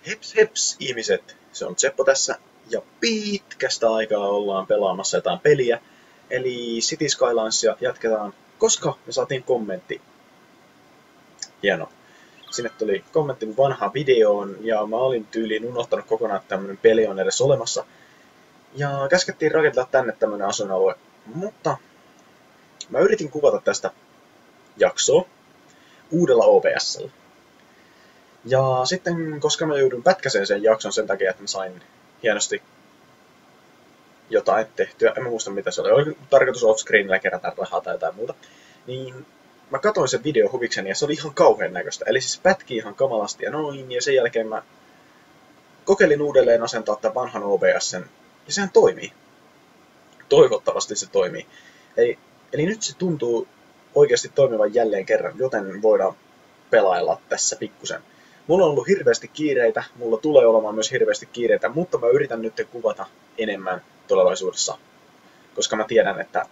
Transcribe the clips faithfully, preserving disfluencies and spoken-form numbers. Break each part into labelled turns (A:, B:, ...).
A: Heps heps ihmiset, se on Seppo tässä ja pitkästä aikaa ollaan pelaamassa jotain peliä. Eli City Skylinesia jatketaan, koska me saatiin kommentti. Hieno. Sinne tuli kommentti mun vanhaan videoon ja mä olin tyyliin unohtanut kokonaan, että tämmönen peli on edes olemassa. Ja käskettiin rakentaa tänne tämmönen asuinalue, mutta mä yritin kuvata tästä jaksoa uudella O B S:llä. Ja sitten, koska mä joudun pätkäseen sen jakson sen takia, että mä sain hienosti jotain tehtyä, en mä muista mitä se oli, oli tarkoitus offscreenillä kerätä rahaa tai jotain muuta, niin mä katsoin sen video huvikseni ja se oli ihan kauhean näköistä. Eli siis pätki ihan kamalasti ja noin, ja sen jälkeen mä kokeilin uudelleen asentaa tämän vanhan O B S:n, ja sehän toimii. Toivottavasti se toimii. Eli, eli nyt se tuntuu oikeasti toimivan jälleen kerran, joten voidaan pelailla tässä pikkusen. Mulla on ollut hirveästi kiireitä, mulla tulee olemaan myös hirveästi kiireitä, mutta mä yritän nyt kuvata enemmän tulevaisuudessa. Koska mä tiedän, että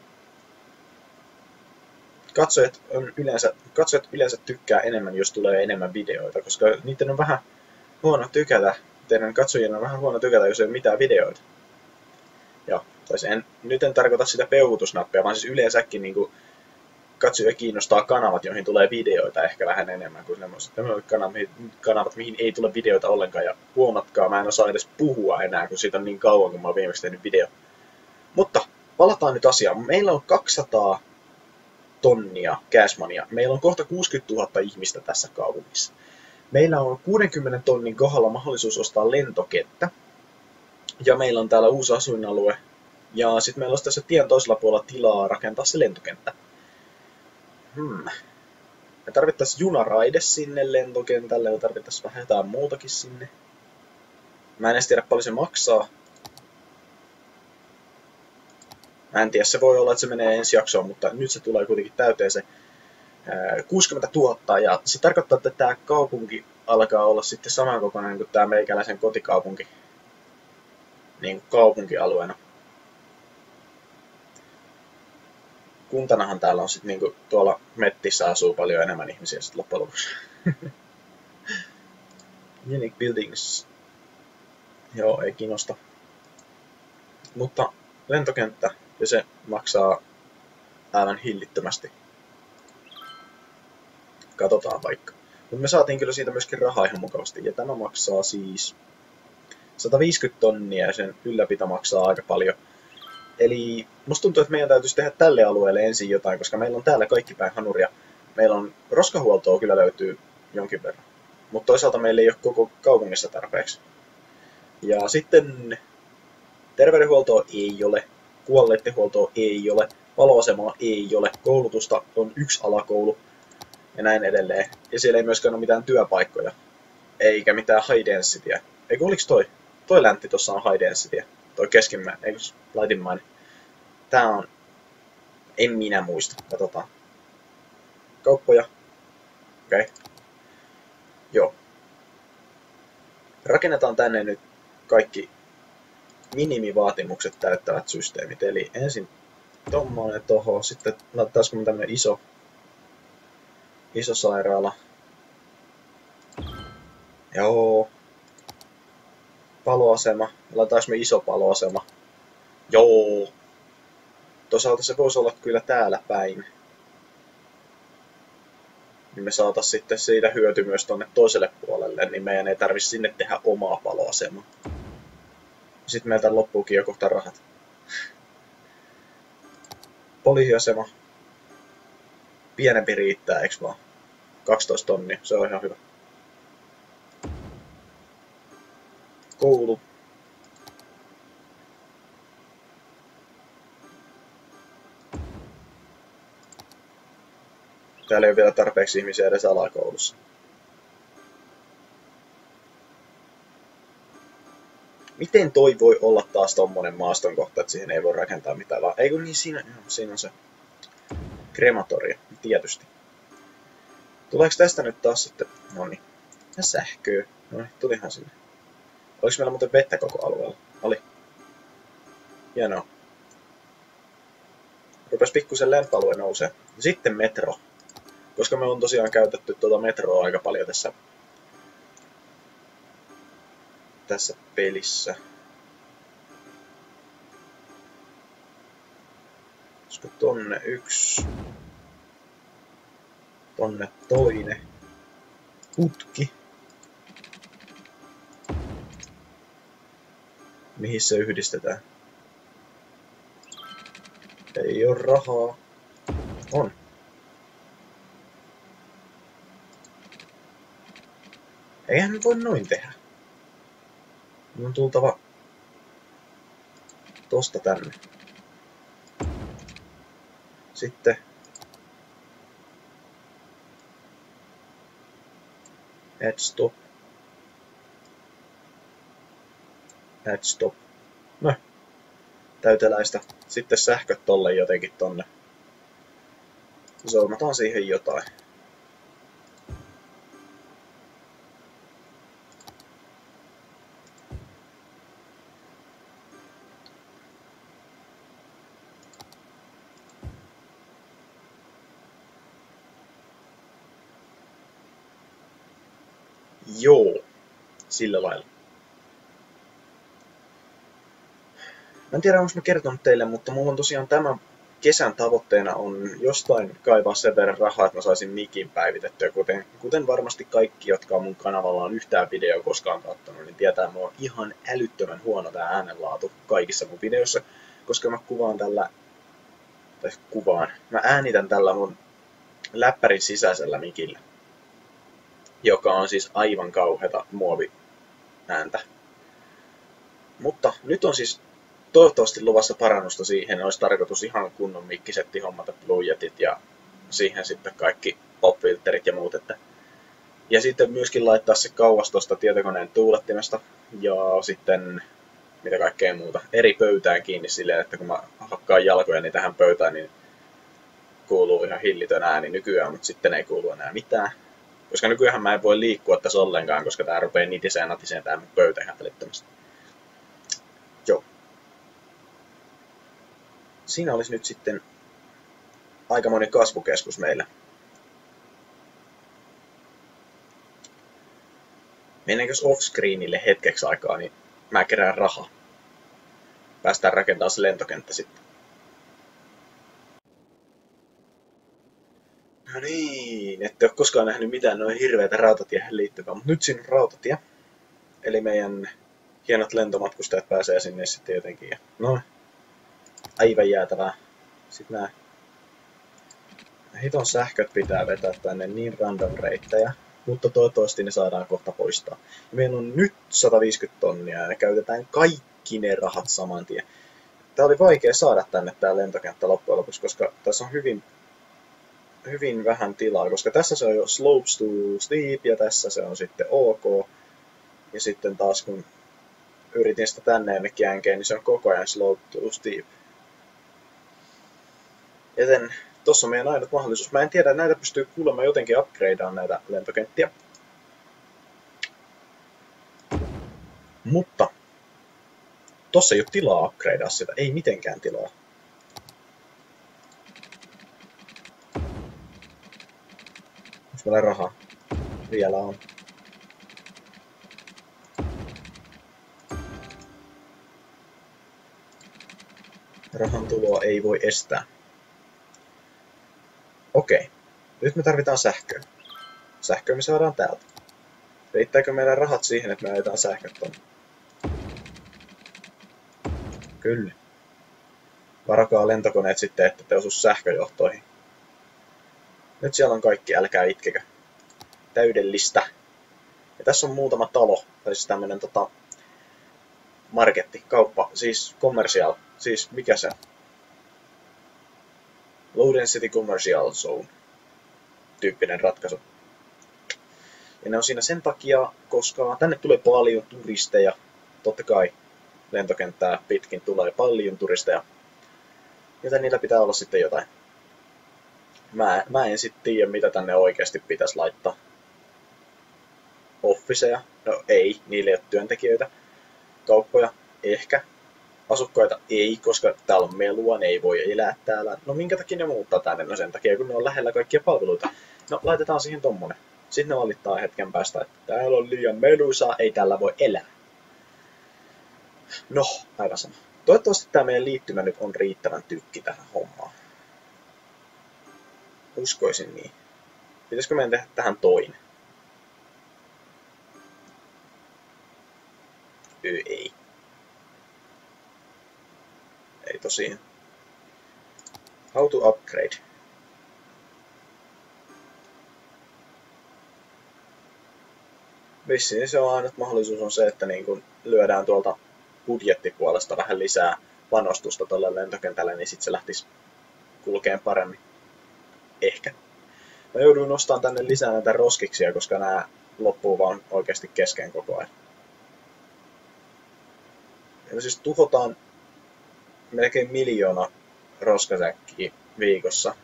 A: katsojat, on yleensä, katsojat yleensä tykkää enemmän, jos tulee enemmän videoita, koska niiden on vähän huono tykätä, teidän katsojien on vähän huono tykätä, jos ei ole mitään videoita. Ja, tai en, nyt en tarkoita sitä peukutusnappia, vaan siis yleensäkin niin kuin katsoja kiinnostaa kanavat, joihin tulee videoita ehkä vähän enemmän kuin semmoiset kanavat, kanavat, mihin ei tule videoita ollenkaan. Ja huomatkaa, mä en osaa edes puhua enää, kun siitä on niin kauan, kun mä oon viimeksi tehnyt video. Mutta palataan nyt asiaan. Meillä on kaksisataa tonnia cashmonia. Meillä on kohta kuusikymmentätuhatta ihmistä tässä kaupungissa. Meillä on kuudenkymmenen tonnin kohdalla mahdollisuus ostaa lentokenttä. Ja meillä on täällä uusi asuinalue. Ja sitten meillä on tässä tien toisella puolella tilaa rakentaa se lentokenttä. Hmm. Me tarvittaisiin junaraide sinne lentokentälle, me tarvittaisiin vähän jotain muutakin sinne. Mä en edes tiedä paljon se maksaa. Mä en tiedä, se voi olla, että se menee ensi jaksoon, mutta nyt se tulee kuitenkin täyteen se kuusikymmentätuhatta. Ja se tarkoittaa, että tää kaupunki alkaa olla sitten samankokoinen kuin tää meikäläisen kotikaupunki. Niin kaupunkialueena. Kuntanahan täällä on sitten niinku tuolla mettissä asuu paljon enemmän ihmisiä sitten loppujen lopuksi. Unique buildings. Joo, ei kiinnosta. Mutta lentokenttä, ja se maksaa aivan hillittömästi. Katsotaan vaikka. Mutta me saatiin kyllä siitä myöskin rahaa ihan mukavasti. Ja tämä maksaa siis sata viisikymmentä tonnia ja sen ylläpito maksaa aika paljon. Eli musta tuntuu, että meidän täytyisi tehdä tälle alueelle ensin jotain, koska meillä on täällä kaikki päin hanuria. Meillä on roskahuoltoa kyllä löytyy jonkin verran, mutta toisaalta meillä ei ole koko kaupungissa tarpeeksi. Ja sitten terveydenhuoltoa ei ole, kuolleittenhuoltoa ei ole, paloasemaa ei ole, koulutusta on yksi alakoulu ja näin edelleen. Ja siellä ei myöskään ole mitään työpaikkoja, eikä mitään high densityä. Eikö oliks toi? Toi läntti tossa on high densityä. Toi keskimmäinen, eikö laitimmainen. Tää on... En minä muista. Katsotaan. Kauppoja. Okei. Okay. Joo. Rakennetaan tänne nyt kaikki minimivaatimukset täyttävät systeemit. Eli ensin tommonen toho. Sitten laitettaisiko me tämmönen iso... Iso sairaala. Joo. Paloasema. Laitetaanko me iso paloasema? Joo. Toisaalta se voisi olla kyllä täällä päin. Niin me saatais sitten siitä hyöty myös tonne toiselle puolelle, niin meidän ei tarvitse sinne tehdä omaa paloasemaa. Sitten meiltä loppuukin jo kohta rahat. Poliisiasema. Pienempi riittää, eiks vaan? kaksitoista tonnia, se on ihan hyvä. Koulu. Täällä ei ole vielä tarpeeksi ihmisiä edes alakoulussa. Miten toi voi olla taas tommonen maaston kohta, että siihen ei voi rakentaa mitään vaan? Ei kun niin, siinä, siinä on se krematorio, tietysti. Tuleeko tästä nyt taas sitten, noniin, ja sähköä? Noniin, tulihan sinne. Oliko meillä muuten vettä koko alueella? Oli. Hienoa. Rupes pikkusen lämpöalue nousee. Sitten metro. Koska me on tosiaan käytetty tuota metroa aika paljon tässä tässä pelissä. Olisiko tonne yksi? Tonne toinen. Putki. Mihin se yhdistetään? Ei oo rahaa. On. Eihän nyt voi noin tehdä. Mun on tultava tosta tänne. Sitten add stop. Add stop. No. Täyteläistä. Sitten sähköt tolle jotenkin tonne. Zoomataan siihen jotain. Joo, sillä lailla. Mä en tiedä, onko mä kertonut teille, mutta mulla on tosiaan tämän kesän tavoitteena on jostain kaivaa sen verran rahaa, että mä saisin mikin päivitettyä. Kuten, kuten varmasti kaikki, jotka on mun kanavalla on yhtään videoa koskaan kattonut, niin tietää, että mulla on ihan älyttömän huono tää äänenlaatu kaikissa mun videoissa, koska mä kuvaan tällä, tai kuvaan, mä äänitän tällä mun läppärin sisäisellä mikillä, joka on siis aivan kauheata muoviääntä. Mutta nyt on siis toivottavasti luvassa parannusta siihen. Olisi tarkoitus ihan kunnon mikkisetti hommata Blue Yetit ja siihen sitten kaikki popfilterit ja muut. Että. Ja sitten myöskin laittaa se kauas tuosta tietokoneen tuulettimesta ja sitten mitä kaikkea muuta. Eri pöytään kiinni silleen, että kun mä hakkaan jalkojani tähän pöytään, niin kuuluu ihan hillitön ääni nykyään, mutta sitten ei kuulu enää mitään. Koska nykyään mä en voi liikkua tässä ollenkaan, koska tää rupee nitiseen natiseen tää mun pöytä ihan välittömästi. Joo. Siinä olisi nyt sitten aikamoinen kasvukeskus meillä. Mennäänkös offscreenille hetkeksi aikaa, niin mä kerään rahaa. Päästään rakentamaan se lentokenttä sitten. No niin, ette ole koskaan nähnyt mitään noin hirveätä rautatiehen liittyvää, mutta nyt siinä on rautatie. Eli meidän hienot lentomatkustajat pääsee sinne sitten jotenkin. Ja no, aivan jäätävää. Sitten nää hiton sähköt pitää vetää tänne niin random reittejä, mutta toivottavasti ne saadaan kohta poistaa. Ja meillä on nyt sata viisikymmentä tonnia ja me käytetään kaikki ne rahat saman tien. Tää oli vaikea saada tänne tää lentokenttä loppujen lopuksi, koska tässä on hyvin, hyvin vähän tilaa, koska tässä se on jo slopes to steep ja tässä se on sitten ok. Ja sitten taas kun yritin sitä tänne jonnekin änkeen, niin se on koko ajan slope to steep. Joten tossa on meidän ainut mahdollisuus. Mä en tiedä, näitä pystyy kuulemma jotenkin upgradeaan näitä lentokenttiä. Mutta tossa ei ole tilaa upgradea sitä, ei mitenkään tilaa. Onko meillä rahaa? Vielä on. Rahan tuloa ei voi estää. Okei. Nyt me tarvitaan sähköä. Sähköä me saadaan täältä. Riittääkö meidän rahat siihen, että me ajetaan sähköt tonne? Kyllä. Varakaa lentokoneet sitten, että te osu sähköjohtoihin. Nyt siellä on kaikki, älkää itkekö. Täydellistä. Ja tässä on muutama talo, tai siis tämmönen tota marketti, kauppa, siis commercial, siis mikä se on? Low Density Commercial Zone tyyppinen ratkaisu. Ja ne on siinä sen takia, koska tänne tulee paljon turisteja. Totta kai lentokenttää pitkin tulee paljon turisteja. Joten niillä pitää olla sitten jotain. Mä, mä en sitten tiedä, mitä tänne oikeasti pitäisi laittaa. Officeja? No ei, niille ei ole työntekijöitä. Kauppoja? Ehkä. Asukkaita ei, koska täällä on melua, ne ei voi elää täällä. No minkä takia ne muuttaa tänne? No sen takia, kun ne on lähellä kaikkia palveluita. No laitetaan siihen tommonen. Sitten ne valittaa hetken päästä, että täällä on liian meluisaa, ei tällä voi elää. No, aivan sama. Toivottavasti tämä meidän liittymä nyt on riittävän tykki tähän hommaan. Uskoisin niin. Pitäisikö meidän tehdä tähän toinen? Öö, ei. Ei tosiaan. How to upgrade. Vissiin se on ainut mahdollisuus on se, että niin kun lyödään tuolta budjettipuolesta vähän lisää panostusta tuolle lentokentälle, niin sitten se lähtisi kulkeen paremmin. Ehkä. Mä jouduin nostamaan tänne lisää näitä roskiksia, koska nämä loppuu vaan oikeasti kesken koko ajan. Ja siis tuhotaan melkein miljoona roskasäkkiä viikossa.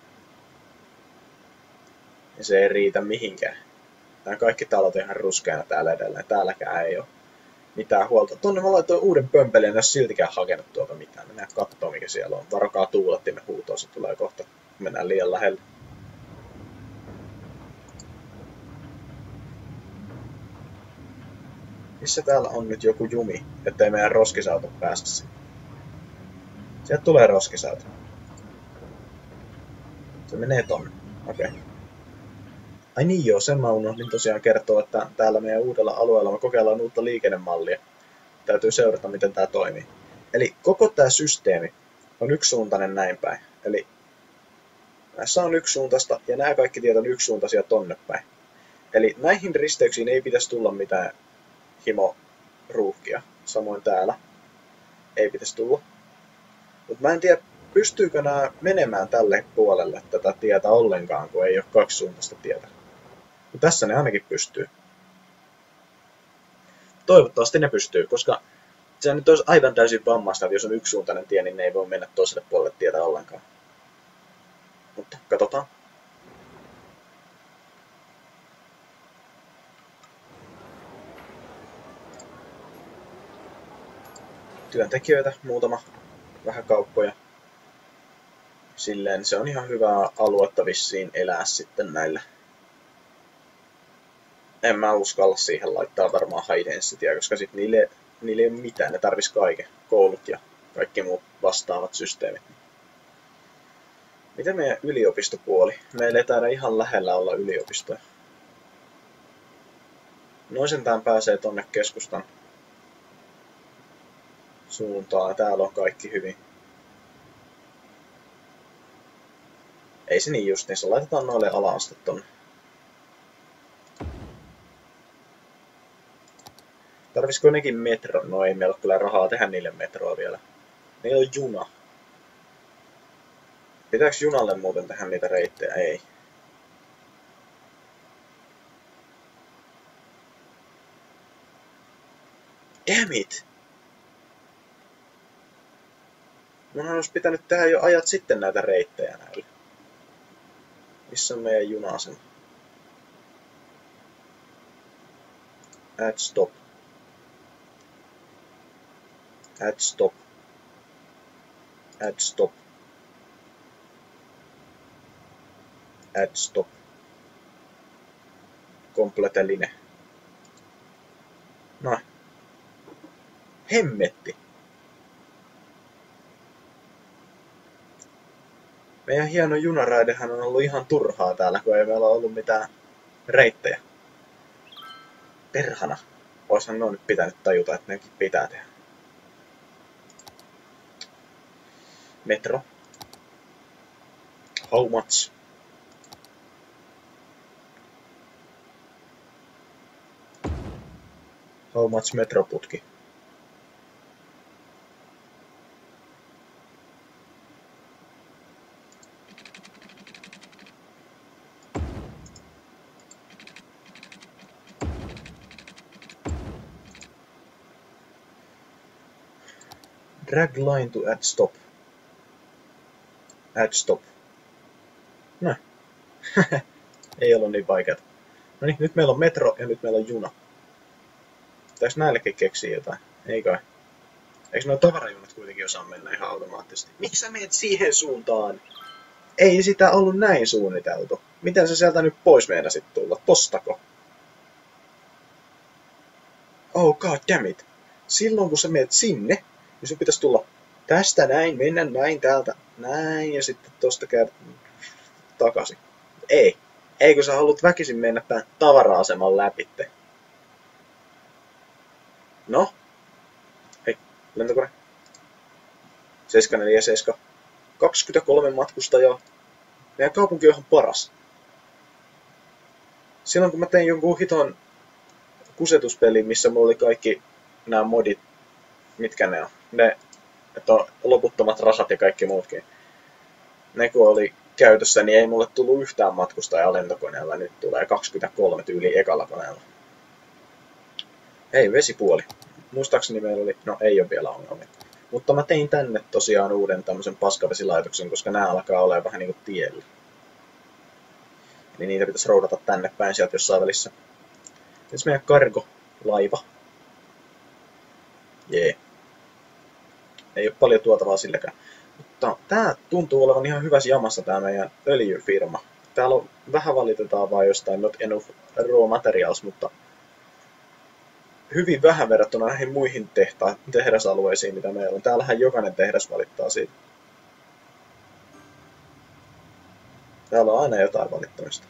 A: Ja se ei riitä mihinkään. Nämä kaikki talot on ihan ruskeana täällä edelleen. Täälläkään ei ole mitään huolta. Tonne mä laitoin uuden pömpelin, en ole siltikään hakenut tuolta mitään. Mennään kattoo mikä siellä on. Varokaa tuulettimen huutoa, se tulee kohta. Mennään liian lähelle. Missä täällä on nyt joku jumi, ettei meidän roskisauto päästä sinne? Sieltä tulee roskisauto. Se menee tonne. Okei. Okay. Ai niin joo, sen mä unohdin tosiaan kertoa, että täällä meidän uudella alueella me kokeillaan uutta liikennemallia. Täytyy seurata, miten tää toimii. Eli koko tää systeemi on yksisuuntainen näin päin. Eli näissä on yksisuuntaista ja nämä kaikki tiet on yksisuuntaisia tonne päin. Eli näihin risteyksiin ei pitäisi tulla mitään himoruuhkia. Samoin täällä ei pitäisi tulla. Mutta mä en tiedä, pystyykö nämä menemään tälle puolelle tätä tietä ollenkaan, kun ei ole kaksisuuntaista tietä. Mutta tässä ne ainakin pystyy. Toivottavasti ne pystyy, koska se nyt olisi aivan täysin vammaista, että jos on yksisuuntainen tie, niin ne ei voi mennä toiselle puolelle tietä ollenkaan. Mutta katsotaan. Työntekijöitä, muutama, vähän kauppoja. Silleen se on ihan hyvää aluetta vissiin elää sitten näillä. En mä uskalla siihen laittaa varmaan high densityä, koska sit niille, niille ei ole mitään, ne tarvis kaiken. Koulut ja kaikki muut vastaavat systeemit. Miten meidän yliopistopuoli? Meillä ei taida ihan lähellä olla yliopistoja. Noin sentään pääsee tonne keskustan suuntaan. Täällä on kaikki hyvin. Ei se niin just, niin se laitetaan noille ala-aste tonne. Tarvisiko nekin metro? No ei meillä ole kyllä rahaa tehdä niille metroa vielä. Meillä on juna. Pitääkö junalle muuten tehdä niitä reittejä? Ei. Damn it! Munhan olisi pitänyt tehdä jo ajat sitten näitä reittejä näille. Missä on meidän juna-asema? Add stop. Add stop. Add stop. Add stop. Complete line. Noin. Hemmetti. Meidän hieno junaraidehan on ollut ihan turhaa täällä, kun ei meillä ole ollut mitään reittejä. Perhana. Oishan nuo nyt pitänyt tajuta, että nekin pitää tehdä. Metro. How much? How much metroputki? Drag line to add stop. Add stop. No. Ei ollut niin vaikeata. No niin, nyt meillä on metro ja nyt meillä on juna. Pitäis näillekin keksiä jotain? Ei kai. Eikö nuo tavarajunat kuitenkin osaa mennä ihan automaattisesti? Miksi sä menet siihen suuntaan? Ei sitä ollut näin suunniteltu. Miten sä sieltä nyt pois meinasit tulla? Tostako? Oh god damn it. silloin kun sä menet sinne, niin sun pitäisi tulla tästä näin, mennä näin täältä, näin ja sitten tosta käydä takaisin. Ei. Ei, kun sä haluat väkisin mennä tämän tavara-aseman läpitte. No? Hei, lentokone. seitsemän neljä seitsemän. kaksikymmentäkolme matkustajaa. Meidän kaupunki on ihan paras. Silloin kun mä tein jonkun hiton kusetuspelin, missä mulla oli kaikki nämä modit, mitkä ne on. Ne, että on loputtomat rasat ja kaikki muutkin. Ne kun oli käytössä, niin ei mulle tullut yhtään matkustajaa lentokoneella. Nyt tulee kaksikymmentäkolme tyyliä ekalla koneella. Ei, vesipuoli. Muistaakseni meillä oli, no ei ole vielä ongelmia. Mutta mä tein tänne tosiaan uuden tämmösen paskavesilaitoksen, koska nämä alkaa olla vähän niinku tiellä. Eli niitä pitäisi roudata tänne päin sieltä jossain välissä. Nyt meidän cargo-laiva. Jee. Ei ole paljon tuotavaa silläkään. Mutta tää tuntuu olevan ihan hyvässä jamassa tää meidän öljyfirma. Täällä on vähän valitetaan vaan jostain not enough raw materials, mutta hyvin vähän verrattuna näihin muihin tehta- tehdasalueisiin, mitä meillä on. Täällähän jokainen tehdas valittaa siitä. Täällä on aina jotain valittamista.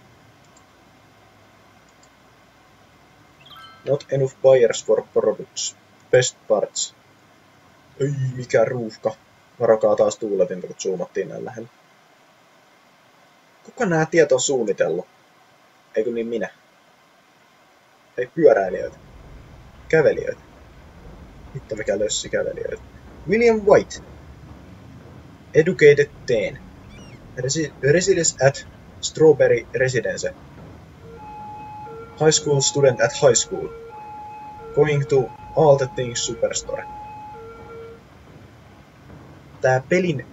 A: Not enough buyers for products. Best parts. Ei, mikä ruuhka. Varokaa taas tuuletinta, kun zoomattiin näin lähellä. Kuka nää tiet on suunnitellut? Eikö niin minä? Ei pyöräilijöitä. Kävelijöitä. Hitto mikä lössi kävelijöitä. William White. Educated teen. Resi residence at Strawberry Residence. High school student at high school. Going to all the things superstore. Tää pelin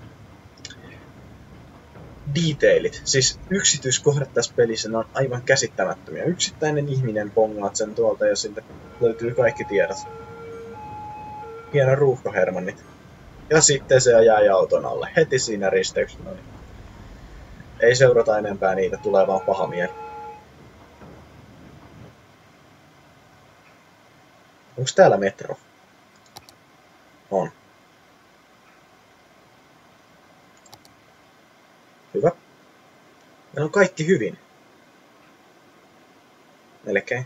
A: detailit, siis yksityiskohdat tässä pelissä, ne on aivan käsittämättömiä. Yksittäinen ihminen pongaat sen tuolta ja siltä löytyy kaikki tiedot. Hieno ruuhkahermannit. Ja sitten se ajaa auton alle heti siinä risteyksessä. No niin. Ei seurata enempää niitä, tulee vaan paha mieli. Onks täällä metro? On. Hyvä. Meillä on kaikki hyvin. Melkein.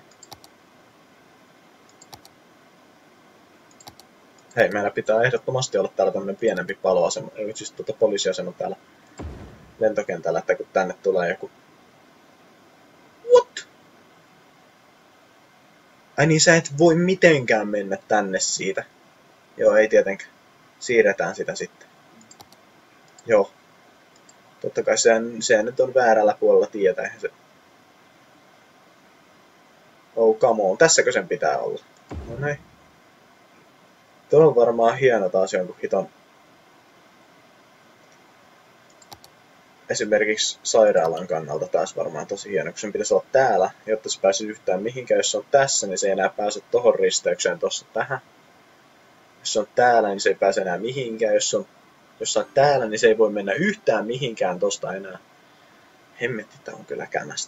A: Hei, meillä pitää ehdottomasti olla täällä tämmönen pienempi paloasema, ei siis tuota poliisiasema täällä lentokentällä, että kun tänne tulee joku... What? Ai niin, sä et voi mitenkään mennä tänne siitä. Joo, ei tietenkään. Siirretään sitä sitten. Joo. Totta kai se, se nyt on väärällä puolella tietä, eihän se... Oh, come on. Tässäkö sen pitää olla? No näin. Tuo on varmaan hieno taas jonkun hiton... Esimerkiksi sairaalan kannalta taas varmaan tosi hieno, kun sen pitäisi olla täällä, jotta se pääsisi yhtään mihinkään. Jos se on tässä, niin se ei enää pääse tohon risteykseen tossa tähän. Jos se on täällä, niin se ei pääse enää mihinkään. Jos se on jossain täällä, niin se ei voi mennä yhtään mihinkään tosta enää. Hemmetti, tää on kyllä kämästä.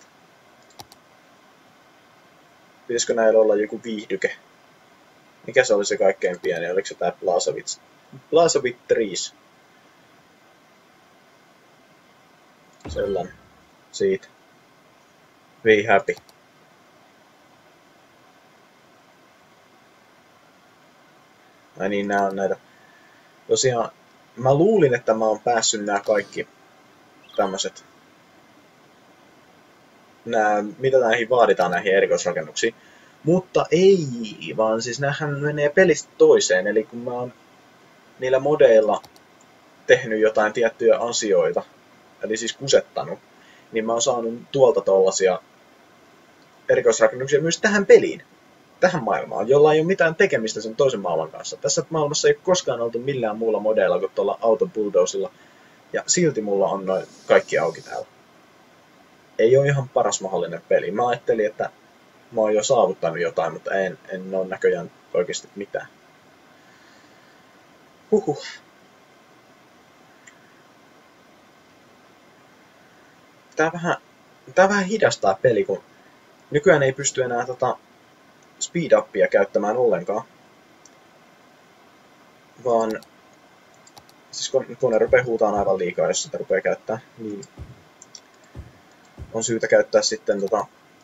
A: Pitäisikö näillä olla joku viihdyke? Mikä se oli se kaikkein pieni? Oliko se tää Blazavits? Blazavit Trees. Sellainen. Siitä. Be happy. Ai niin, nää on näitä. Tosiaan, mä luulin, että mä oon päässyt nää kaikki tämmöset. Nää, mitä näihin vaaditaan näihin erikoisrakennuksiin. Mutta ei, vaan siis näähän menee pelistä toiseen. Eli kun mä oon niillä modeilla tehnyt jotain tiettyjä asioita, eli siis kusettanut, niin mä oon saanut tuolta tollasia erikoisrakennuksia myös tähän peliin, tähän maailmaan, jolla ei ole mitään tekemistä sen toisen maailman kanssa. Tässä maailmassa ei ole koskaan oltu millään muulla modeilla kuin tuolla autobulldozilla, ja silti mulla on noin kaikki auki täällä. Ei ole ihan paras mahdollinen peli. Mä ajattelin, että mä oon jo saavuttanut jotain, mutta en, en ole näköjään oikeasti mitään. Huhhuh. Tää vähän, tää vähän hidastaa peli, kun nykyään ei pysty enää tota speed-upia käyttämään ollenkaan. vaan siis kun kone rupeaa huutaan aivan liikaa, jos sitä rupeaa käyttää, niin on syytä käyttää sitten tota,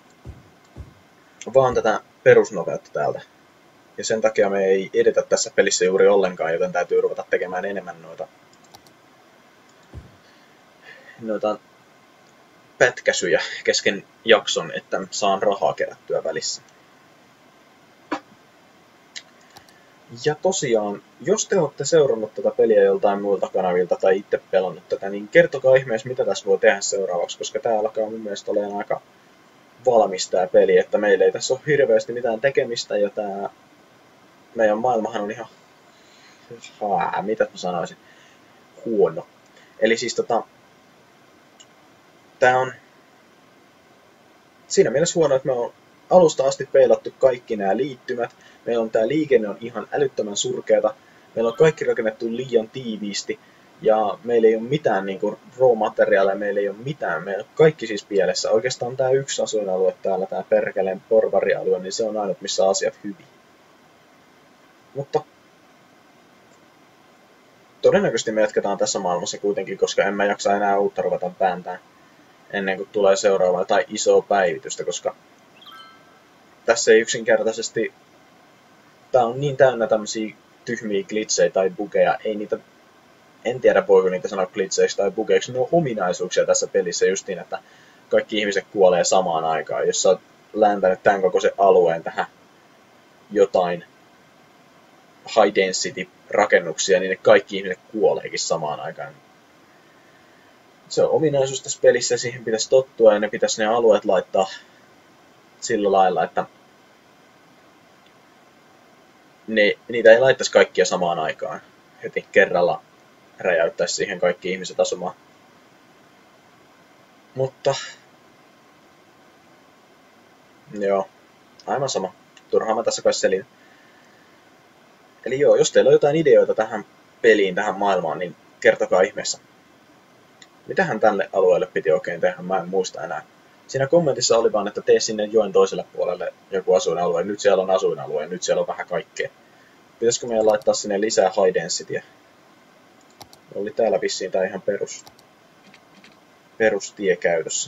A: vaan tätä perusnopeutta täältä. Ja sen takia me ei edetä tässä pelissä juuri ollenkaan, joten täytyy ruveta tekemään enemmän noita, noita pätkäsyjä kesken jakson, että saan rahaa kerättyä välissä. Ja tosiaan, jos te olette seurannut tätä peliä joltain muilta kanavilta tai itse pelannut tätä, niin kertokaa ihmeessä, mitä tässä voi tehdä seuraavaksi, koska tää alkaa mun mielestä olemaan aika valmis tää peli, että meillä ei tässä ole hirveästi mitään tekemistä, ja tää meidän maailmahan on ihan, haa, mitä mä sanoisin, huono. Eli siis tota, tää on siinä mielessä huono, että me on alusta asti peilattu kaikki nämä liittymät. Meillä on tää liikenne on ihan älyttömän surkeata. Meillä on kaikki rakennettu liian tiiviisti. Ja meillä ei ole mitään niinku raw-materiaaleja, meillä ei ole mitään. Meillä on kaikki siis pielessä. Oikeastaan tää yksi asuinalue täällä, tää perkeleen porvarialue, niin se on ainut missä asiat hyvin. Mutta todennäköisesti me jatketaan tässä maailmassa kuitenkin, koska en mä jaksa enää uutta ruveta vääntää ennen kuin tulee seuraava tai isoa päivitystä, koska tässä ei yksinkertaisesti, tää on niin täynnä tämmösiä tyhmiä glitchejä tai bugeja, ei niitä, en tiedä voiko niitä sanoa glitcheiksi tai bugeiksi, ne on ominaisuuksia tässä pelissä justiin, että kaikki ihmiset kuolee samaan aikaan, jos sä oot lääntänyt tämän kokoisen alueen tähän jotain high density rakennuksia, niin ne kaikki ihmiset kuoleekin samaan aikaan. Se on ominaisuus tässä pelissä, siihen pitäisi tottua ja ne pitäisi ne alueet laittaa sillä lailla, että ne, niitä ei laittaisi kaikkia samaan aikaan. Heti kerralla räjäyttäisi siihen kaikki ihmiset asumaan. Mutta joo, aivan sama. Turhaan mä tässä kai selin. Eli joo, jos teillä on jotain ideoita tähän peliin, tähän maailmaan, niin kertokaa ihmeessä. Mitähän tälle alueelle piti oikein tehdä, mä en muista enää. Siinä kommentissa oli vaan, että tee sinne joen toiselle puolelle joku asuinalue. Nyt siellä on asuinalue, nyt siellä on vähän kaikkea. Pitäisikö meidän laittaa sinne lisää high densityä? Oli täällä vissiin tää ihan perus, perustie käytössä.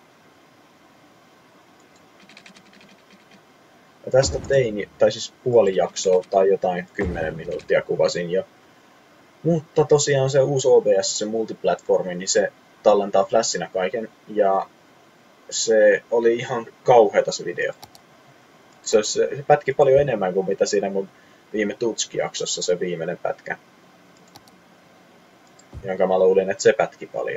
A: Ja tästä tein, tai siis puoli jaksoa tai jotain kymmenen minuuttia kuvasin jo. Mutta tosiaan se uusi O B S, se multiplatformi, niin se tallentaa flashina kaiken. Ja se oli ihan kauheata se video. Se, se pätki paljon enemmän kuin mitä siinä mun viime Tutski-jaksossa se viimeinen pätkä. Jonka mä luulin, että se pätki paljon.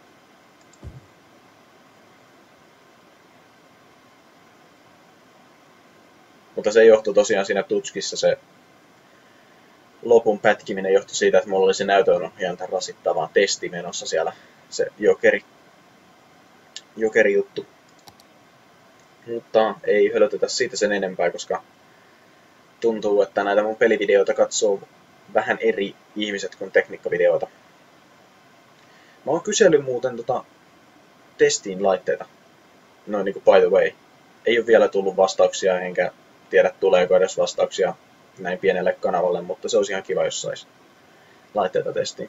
A: Mutta se johtui tosiaan siinä Tutskissa se lopun pätkiminen johtui siitä, että mulla oli se näytönohjainta rasittavaa testi menossa siellä. Se jokeri, jokeri juttu. Mutta ei hölötetä siitä sen enempää, koska tuntuu, että näitä mun pelivideoita katsoo vähän eri ihmiset kuin tekniikkavideoita. Mä oon kysellyt muuten tota testiin laitteita. Noin niinku by the way. Ei ole vielä tullut vastauksia, enkä tiedä tuleeko edes vastauksia näin pienelle kanavalle, mutta se olisi ihan kiva, jos sais laitteita testiin.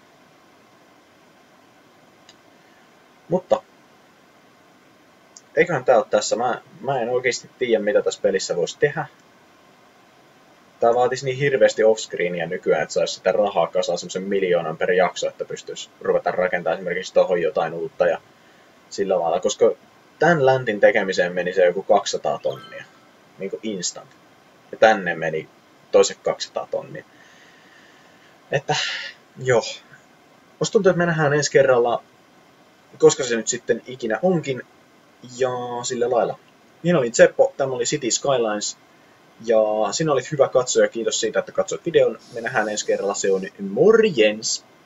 A: Mutta eiköhän tää ole tässä. Mä, mä en oikeasti tiedä, mitä tässä pelissä voisi tehdä. Tää vaatisi niin hirveästi offscreenia nykyään, että saisi sitä rahaa kasaan semmosen miljoonan per jakso, että pystyisi ruveta rakentamaan esimerkiksi tohon jotain uutta ja sillä lailla. Koska tän läntin tekemiseen meni se joku kaksisataa tonnia. Niinku instant. Ja tänne meni toiset kaksisataa tonnia. Että joo. Musta tuntuu, että me nähdään ensi kerralla, koska se nyt sitten ikinä onkin. Ja sillä lailla. Minä olin Tseppo, tämä oli City Skylines. Ja sinä olit hyvä katsoja, kiitos siitä, että katsoit videon. Me nähdään ensi kerralla, se on morjens!